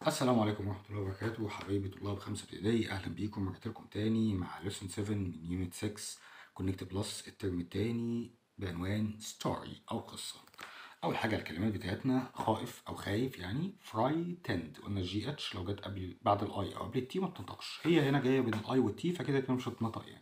السلام عليكم ورحمة الله وبركاته حبايبي طلاب خمسة ابتدائي، أهلا بيكم رجعت لكم تاني مع lesson 7 من يونت 6 كونكت بلس الترم التاني بعنوان ستوري أو قصة. أول حاجة الكلمات بتاعتنا خائف أو خايف، يعني frightened، قلنا الجي اتش لو جت بعد الاي أو قبل التي ما بتنطقش، هي هنا جاية بين الاي والتي فكده كده مش هتنطق يعني.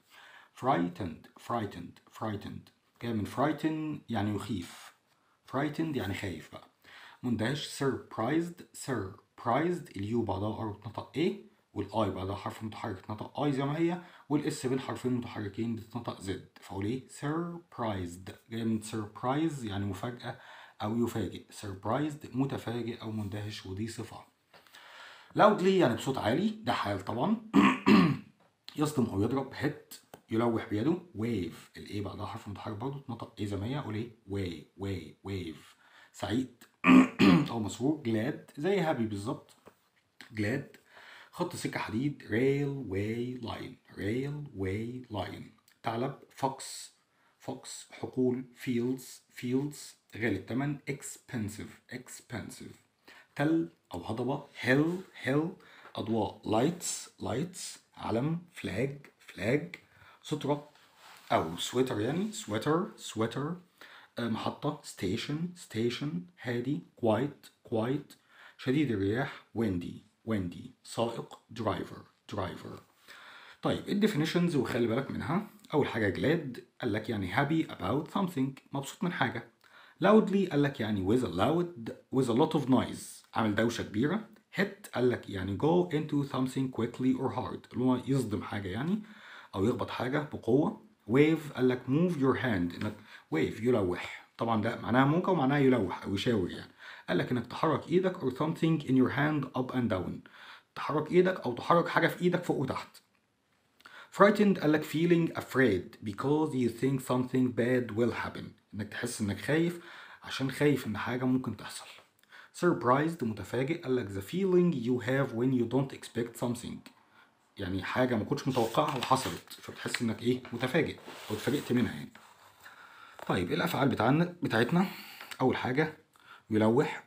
frightened جاية من frighten يعني يخيف، frightened يعني خايف بقى. مندهش surprised اليو بعدها ار بتنطق ايه، والاي بعدها حرف متحرك بتنطق اي زي ما هي، والاس بين حرفين متحركين بتنطق زد، فاقول ايه surprised جاي من surprise يعني مفاجأة او يفاجئ، surprised متفاجئ او مندهش ودي صفة. loudly يعني بصوت عالي، ده حال طبعا. يصدم او يضرب hit يلوح بيده، wave الايه بعدها حرف متحرك برضه تنطق ايه زي ما هي، اقول ايه wave. سعيد او مسرور glad زي هابي بالظبط glad. خط سكة حديد railway line. ثعلب fox. حقول fields غالي الثمن expensive. تل أو هضبة hill. أضواء lights. علم flag. سترة أو سويتر يعني sweater. محطة station. هادي quiet. شديد الرياح windy. سائق driver. طيب الديفينيشنز وخلي بالك منها. أول حاجة glad قال لك يعني happy about something، مبسوط من حاجة. loudly قال لك يعني with a lot of noise، عامل دوشة كبيرة. hit قال لك يعني go into something quickly or hard، اللي هو يصدم حاجة يعني أو يخبط حاجة بقوة. wave قال لك move your hand، إنك wave يلوح، طبعا ده معناها موجة ومعناها يلوح أو يشاور يعني. قال لك إنك تحرك إيدك or something in your hand up and down، تحرك إيدك أو تحرك حاجة في إيدك فوق وتحت. frightened قال لك feeling afraid because you think something bad will happen، إنك تحس إنك خايف عشان خايف إن حاجة ممكن تحصل. surprised متفاجئ قال لك the feeling you have when you don't expect something، يعني حاجة ما كنتش متوقعها وحصلت فبتحس إنك إيه متفاجئ أو اتفاجئت منها يعني. طيب الأفعال بتاعتنا أول حاجة يلوح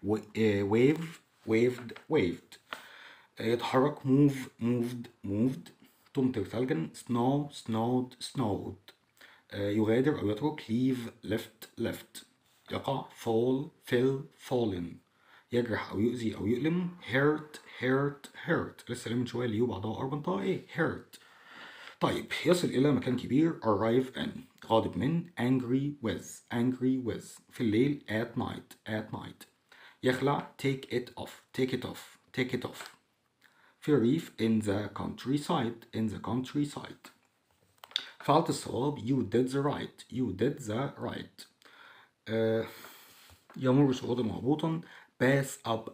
waved. يتحرك moved. تمطر ثلجا snowed. يغادر أو يترك leave left. يقع fallen. يجرح أو يؤذي أو يؤلم hurt. لسه من شوية اليو بعضها أربنطها إيه hurt. طيب يصل إلى مكان كبير arrive in. غاضب من angry with. في الليل at night. يخلع take it off. في الريف in the countryside. فعلت الصواب you did the right. يمر صعودا وهبوطا pass up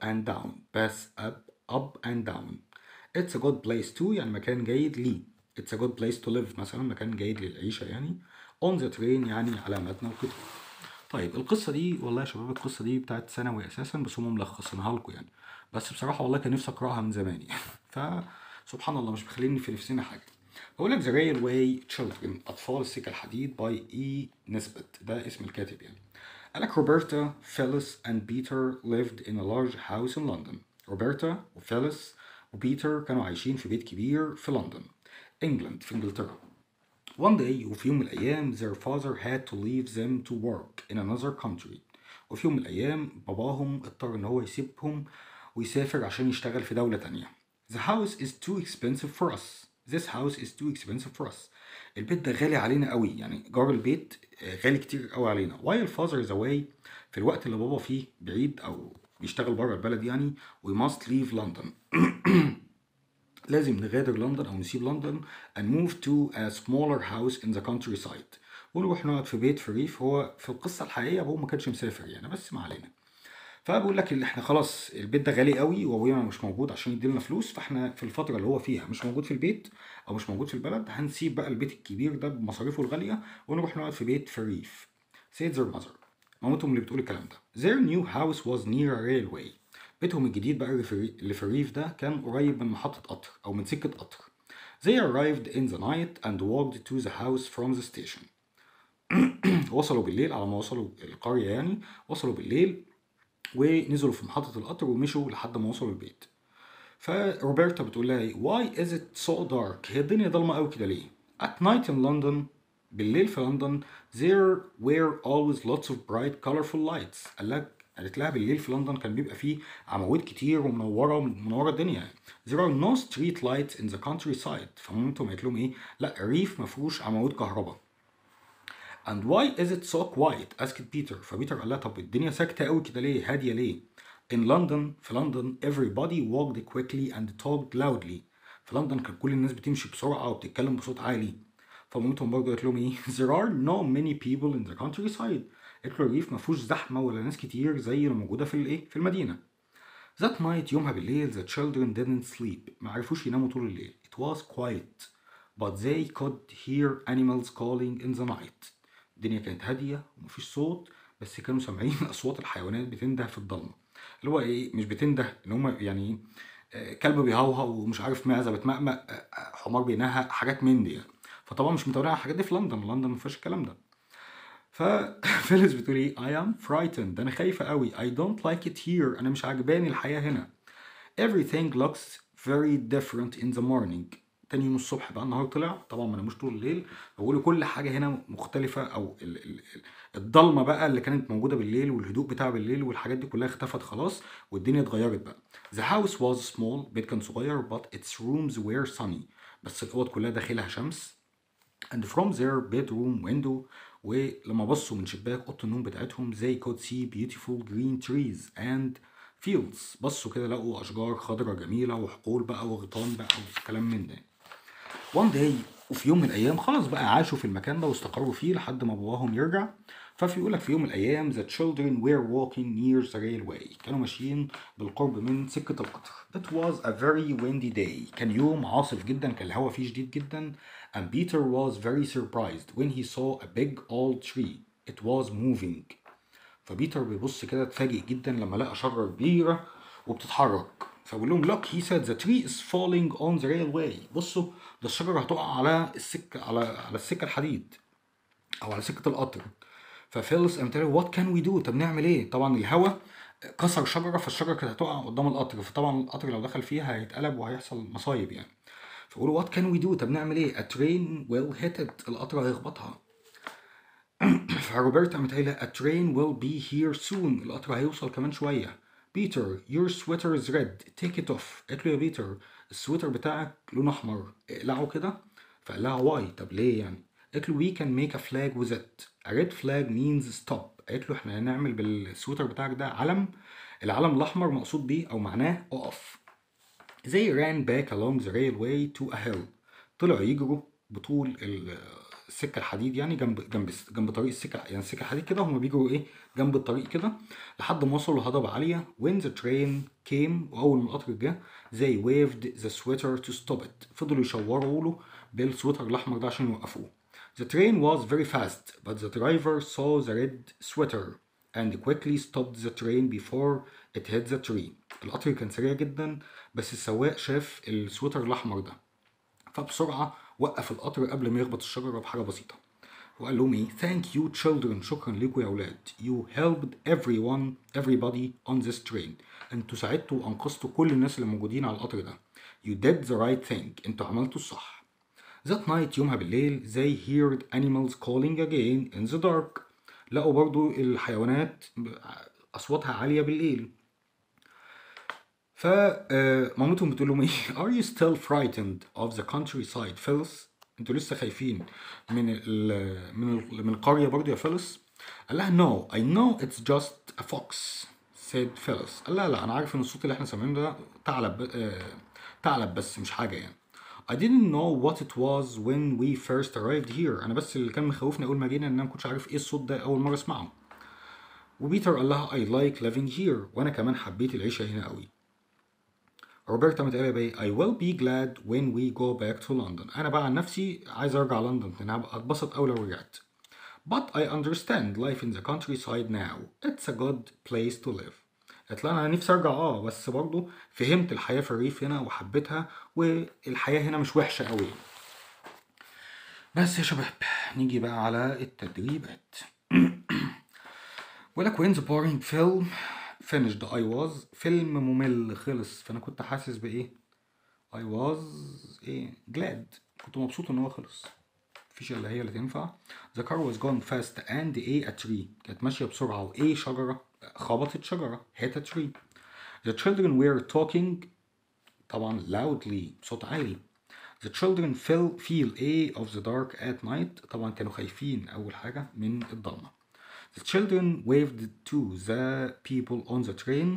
and down. it's a good place to يعني مكان جيد لي. it's a good place to live مثلا مكان جيد للعيشة يعني. on the train يعني على متن القطار. طيب القصة دي والله يا شباب القصة دي بتاعت ثانوي أساسا، بس هم ملخصينها لكم يعني، بس بصراحة والله كان نفسي أقرأها من زمان يعني. فسبحان الله مش بخليني في نفسنا حاجة. بقول لك The Railway Children، أطفال السكة الحديد by E. نسبت، ده اسم الكاتب يعني. قالك Roberta, Phyllis and Peter lived in a large house in London. روبرتا وفيليس وبيتر كانوا عايشين في بيت كبير في لندن انجلند في انجلترا. One day وفي يوم من الأيام their father had to leave them to work in another country. وفي يوم من الأيام باباهم اضطر إن هو يسيبهم ويسافر عشان يشتغل في دولة تانية. The house is too expensive for us. This house is too expensive for us. البيت ده غالي علينا قوي، يعني إيجار البيت غالي كتير قوي علينا. While father is away، في الوقت اللي بابا فيه بعيد أو بيشتغل بره البلد يعني. We must leave London. لازم نغادر لندن أو نسيب لندن and move to a smaller house in the countryside، ونروح نقعد في بيت في الريف. هو في القصة الحقيقية أبوه ما كانش مسافر يعني، بس ما علينا. فبقول لك اللي احنا خلاص البيت ده غالي قوي وابويا مش موجود عشان يديلنا فلوس، فاحنا في الفترة اللي هو فيها مش موجود في البيت أو مش موجود في البلد هنسيب بقى البيت الكبير ده بمصاريفه الغالية ونروح نقعد في بيت في الريف. said their mother، مامتهم اللي بتقول الكلام ده. their new house was near a railway، بيتهم الجديد بقى اللي في الريف ده كان قريب من محطة قطر أو من سكة قطر. They arrived in the night and walked to the house from the station. وصلوا بالليل، على ما وصلوا القرية يعني وصلوا بالليل ونزلوا في محطة القطر ومشوا لحد ما وصلوا البيت. فروبرتا بتقول لها ايه why is it so dark هي الدنيا ضلمة قوي كده ليه at night in London بالليل في لندن there were always lots of bright colorful lights قالت لها بالليل في لندن كان بيبقى فيه عواميد كتير ومنوره الدنيا يعني. there are no street lights in the countryside فمامتهم قالت لهم ايه لا الريف ما فيهوش عواميد كهرباء. and why is it so quiet asked Peter فبيتر قال لها طب الدنيا ساكته قوي كده ليه هاديه ليه in London في لندن everybody walked quickly and talked loudly في لندن كان كل الناس بتمشي بسرعه وبتتكلم بصوت عالي. فمامتهم برضه قالت لهم ايه there are no many people in the countryside قالت له الريف ما فيهوش زحمه ولا ناس كتير زي اللي موجوده في الايه في المدينه. that night يومها بالليل the children didn't sleep ما عرفوش يناموا طول الليل it was quiet but they could hear animals calling in the night الدنيا كانت هاديه ومفيش صوت بس كانوا سامعين اصوات الحيوانات بتنده في الضلمه اللي هو ايه مش بتنده ان هم يعني كلب بيهوهو ومش عارف معزه بتمقمق حمار بينهق حاجات من دي يعني. فطبعا مش متابعين على الحاجات دي في لندن ما فيهاش الكلام ده. ففيلز بتقول ايه I am frightened انا خايفه قوي I don't like it here انا مش عجباني الحياه هنا everything looks very different in the morning تاني يوم الصبح بقى النهار طلع طبعا ما ناموش طول الليل بقولوا كل حاجه هنا مختلفه او الضلمه بقى اللي كانت موجوده بالليل والهدوء بتاع بالليل والحاجات دي كلها اختفت خلاص والدنيا اتغيرت بقى. the house was small بيت كان صغير but its rooms were sunny بس الاوض كلها داخلها شمس and from their bedroom window ولما بصوا من شباك اوضه النوم بتاعتهم they could see beautiful green trees and fields بصوا كده لقوا اشجار خضراء جميله وحقول بقى وغيطان بقى وكلام من ده. one day وفي يوم من الايام خلاص بقى عاشوا في المكان ده واستقروا فيه لحد ما باباهم يرجع. فبيقولك في يوم من الايام the children were walking near the railway كانوا ماشيين بالقرب من سكه القطر. it was a very windy day كان يوم عاصف جدا كان الهواء فيه شديد جدا and Peter was very surprised when he saw a big old tree it was moving. فبيتر بيبص كده اتفاجئ جدا لما لقى شجره كبيره وبتتحرك فبقول لهم look he said the tree is falling on the railway بصوا ده الشجره هتقع على السكه على السكه الحديد او على سكه القطر. ففيلس قام قال what can we do طب نعمل ايه طبعا الهواء كسر شجره فالشجره كانت هتقع قدام القطر فطبعا القطر لو دخل فيها هيتقلب وهيحصل مصايب يعني. فقولوا what can we do طب نعمل ايه a train will hit it القطر هيخبطها. فروبرتا قامت قايله a train will be here soon القطر هيوصل كمان شويه. بيتر your sweater is red take it off قالت له يا بيتر السويتر بتاعك لونه احمر اقلعه كده. فقال لها واي طب ليه يعني قالت له we can make a flag with it a red flag means stop قالت له احنا هنعمل بالسويتر بتاعك ده علم العلم الاحمر مقصود بيه او معناه اقف. they ran back along the railway to a hill طلعوا يجروا بطول السكه الحديد يعني جنب طريق السكه يعني السكه الحديد كده هم بيجروا ايه جنب الطريق كده لحد ما وصلوا لهضبه عاليه. when the train came واول ما القطر جه they waved the sweater to stop it فضلوا يشوروا له بالسويتر الاحمر ده عشان يوقفوه. the train was very fast but the driver saw the red sweater and quickly stopped the train before it hit the tree القطر كان سريع جدا بس السواق شاف السويتر الاحمر ده فبسرعه وقف القطر قبل ما يخبط الشجره بحاجه بسيطه وقال لهم ايه thank you children شكرا لكم يا اولاد you helped everybody on this train انتوا ساعدتوا وانقذتوا كل الناس اللي موجودين على القطر ده you did the right thing انتوا عملتوا الصح. that night يومها بالليل they heard animals calling again in the dark لقوا برضو الحيوانات اصواتها عاليه بالليل. فمامتهم بتقول لهم ايه are you still frightened of the countryside فيلس انتوا لسه خايفين من القريه برضو يا فيلس. قال لها no I know it's just a fox said فيلس قال لها لا انا عارف ان الصوت اللي احنا سامعينه ده ثعلب بس مش حاجه يعني. I didn't know what it was when we first arrived here انا بس اللي كان مخوفني اول ما جينا ان انا ما كنتش عارف ايه الصوت ده اول مره اسمعه. وبيتر قال لها I like living here وانا كمان حبيت العيشه هنا قوي. روبرتا متقالة بيه I will be glad when we go back to London أنا بقى عن نفسي عايز أرجع لندن أنا هبقى أتبسط أوي لو رجعت. But I understand life in the countryside now it's a good place to live قالت لها أنا نفسي أرجع بس برضو فهمت الحياة في الريف هنا وحبيتها والحياة هنا مش وحشة أوي. بس يا شباب نيجي بقى على التدريبات. ولك when the pouring finished I was فيلم ممل خلص، فأنا كنت حاسس بإيه؟ I was إيه glad، كنت مبسوط إن هو خلص. مفيش إلا هي اللي تنفع. The car was going fast and a tree، كانت ماشية بسرعة وإيه شجرة خبطت شجرة hit a tree. The children were talking طبعا loudly بصوت عالي. The children feel of the dark at night، طبعا كانوا خايفين أول حاجة من الضلمة. The children waved to the people on the train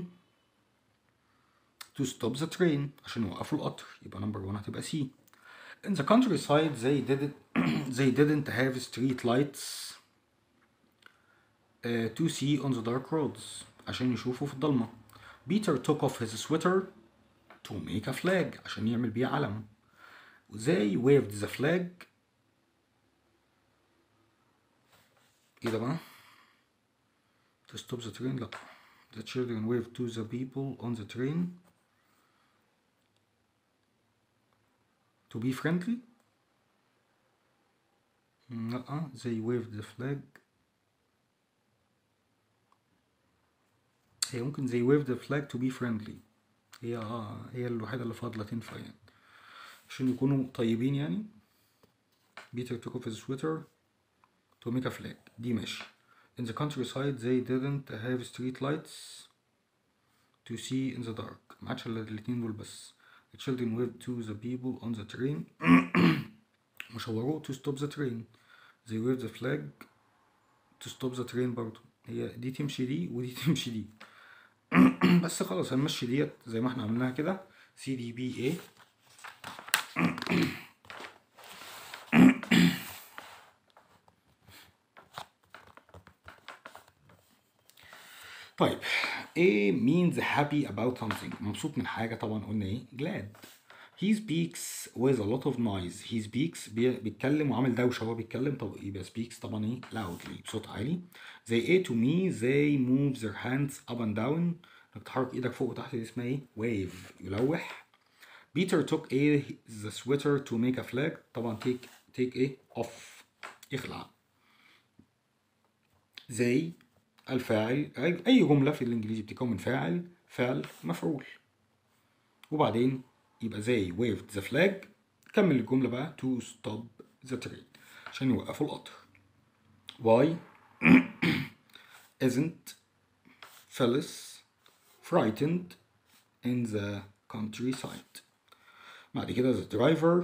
to stop the train، عشان يوقفوا القطر، يبقى نمبر 1 هتبقى C. In the countryside they didn't have street lights to see on the dark roads، عشان يشوفوا في الضلمة. Peter took off his sweater to make a flag، عشان يعمل بيه علم. They waved the flag، ايه ده بقى؟ To stop the train، لا. The children waved to the people on the train to be friendly. لا. They waved the flag، هي ممكن they waved the flag to be friendly، هي الوحيدة اللي فاضلة تنفع يعني، عشان يكونوا طيبين يعني. Peter took off his sweater to make a flag، دي ماشي. In the countryside they didn't have street lights to see in the dark، ما عادش الا الاتنين دول بس. The children waved to the people on the train وشاوروا to stop the train. They waved the flag to stop the train برضو، هي دي تمشي دي ودي تمشي دي. بس خلاص هنمشي ديت زي ما احنا عملناها كده CDBA. طيب A means happy about something، مبسوط من حاجة، طبعا قلنا ايه glad. He speaks with a lot of noise، he speaks بيتكلم وعامل دوشة وهو بيتكلم، طب يبقى speaks طبعا ايه loudly بصوت عالي. They A to me they move their hands up and down، انك تحرك ايدك فوق وتحت دي اسمها ايه wave يلوح. Peter took the sweater to make a flag، طبعا take ايه off يخلع. They الفاعل، اي جمله في الانجليزي بتتكون من فعل مفعول، وبعدين يبقى they waved the flag، كمل الجمله بقى to stop the train عشان يوقفوا القطر. why isn't Phyllis frightened in the countryside. بعد كده the driver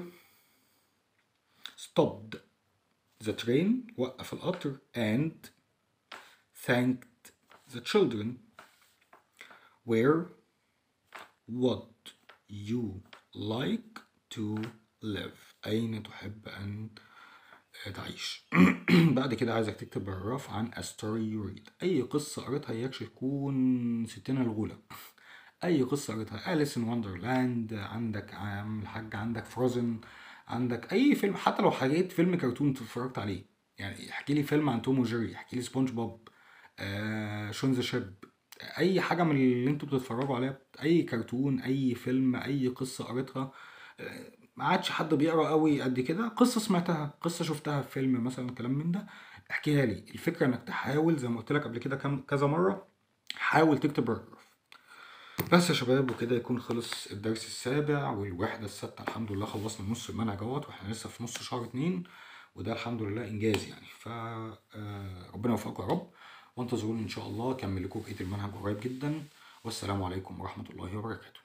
stopped the train، وقف القطر and thanked the children. Where would you like to live؟ أين تحب أن تعيش؟ بعد كده عايزك تكتب باراجراف عن a story you read، أي قصة قريتها إياكش تكون ستين الغولة. أي قصة قريتها، أليس إن وندرلاند، عندك عام الحاج، عندك فروزن، عندك أي فيلم، حتى لو حكيت فيلم كرتون اتفرجت عليه، يعني احكي لي فيلم عن توم وجيري، احكي لي سبونج بوب، شون ذا شيب، اي حاجه من اللي انتوا بتتفرجوا عليها، اي كرتون، اي فيلم، اي قصه قريتها. ما عادش حد بيقرا قوي قد كده، قصه سمعتها، قصه شفتها في فيلم مثلا، كلام من ده احكيها لي. الفكره انك تحاول زي ما قلت لك قبل كده كذا مره، حاول تكتب باراجراف. بس يا شباب، وكده يكون خلص الدرس السابع والوحده السادسه. الحمد لله خلصنا نص المنهج اهوت، واحنا لسه في نص شهر 2، وده الحمد لله انجاز يعني. ف ربنا يوفقكم يا رب، وانتظروني ان شاء الله اكمل لكم بقيه المنهج قريب جدا. والسلام عليكم ورحمه الله وبركاته.